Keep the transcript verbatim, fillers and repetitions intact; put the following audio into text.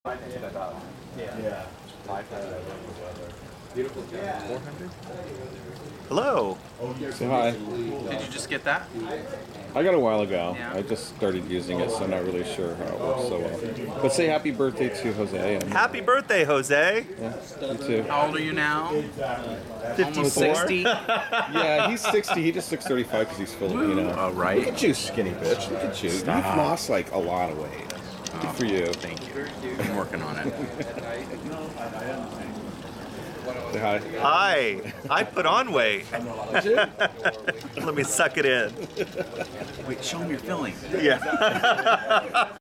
Yeah. Beautiful. four hundred? Hello. Say hi. Did you just get that? I got a while ago. Yeah. I just started using it, so I'm not really sure how it works so well. But say happy birthday to Jose. And, Happy birthday, Jose. yeah, you too. How old are you now? fifty-four. Almost sixty? Yeah, he's sixty. He just looks thirty-five because he's Filipino. Oh, right. Look at you, skinny bitch. Look at you. Stop. You've lost like a lot of weight. Good for you. Thank you. I'm working on it. Say hi. Hi. I put on weight. Let me suck it in. Wait, show them your filling. Yeah.